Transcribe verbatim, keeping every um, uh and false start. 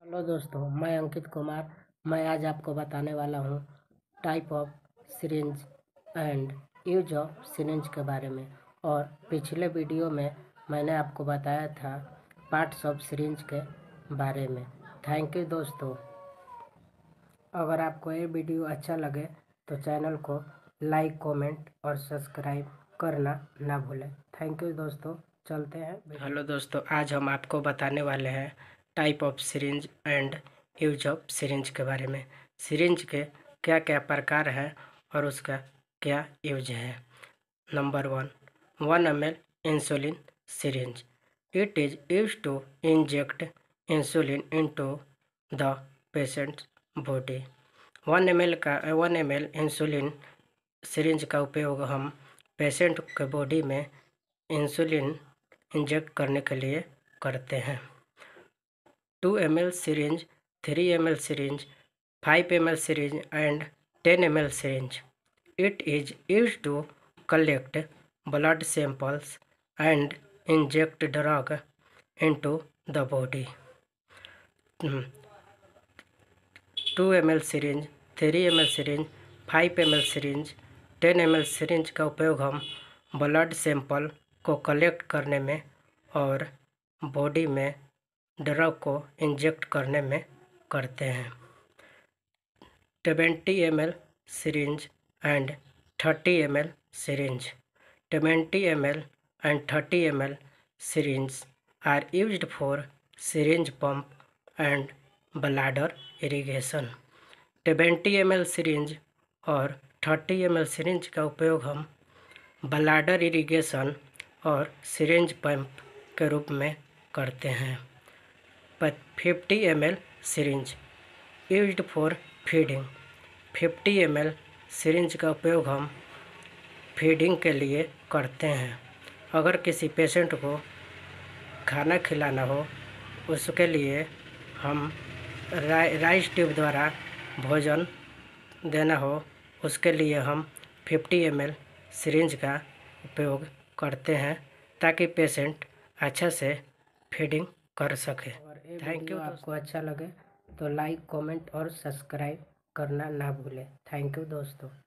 Hello दोस्तों, मैं अंकित कुमार। मैं आज आपको बताने वाला हूँ type of syringe and use of syringe के बारे में। और पिछले वीडियो में मैंने आपको बताया था पार्ट्स ऑफ सिरिंज के बारे में। थैंक यू दोस्तों। अगर आपको ये वीडियो अच्छा लगे तो चैनल को लाइक, कमेंट और सब्सक्राइब करना ना भूलें। थैंक यू दोस्तों। चलते हैं। हेलो दोस्तों, आज हम आपको बताने वाले हैं type of syringe and use of syringe के बारे में। सिरिंज के क्या क्या प्रकार हैं और उसका क्या यूज है। Number one, one M L insulin syringe. It is use to inject insulin into the patients body. One M L का one M L insulin syringe का उपयोग हम पेशेंट के बॉडी में इंसुलिन इंजेक्ट करने के लिए करते हैं। Two M L syringe, three M L syringe, five M L syringe and ten M L syringe. It is used to collect blood samples and inject drug into the body. Two M L syringe, three M L syringe, five M L syringe, ten M L syringe का उपयोग हम blood sample को collect करने में और body में drug को inject करने में करते हैं। Twenty M L syringe and thirty M L syringe. Twenty M L and thirty M L syringe are used for syringe pump and bladder irrigation. Twenty M L syringe और thirty M L syringe का उपयोग हम bladder irrigation और syringe pump के रूप में करते हैं। Fifty M L syringe used for feeding. Fifty M L syringe का उपयोग हम फीडिंग के लिए करते हैं। अगर किसी पेशेंट को खाना खिलाना हो, उसके लिए हम राइ राइस ट्यूब द्वारा भोजन देना हो, उसके लिए हम फिफ्टी एम एल सिरिंज का उपयोग करते हैं ताकि पेशेंट अच्छा से फीडिंग कर सके। Thank you. आपको अच्छा लगे तो लाइक, कमेंट और सब्सक्राइब करना ना भूलें। थैंक यू दोस्तों।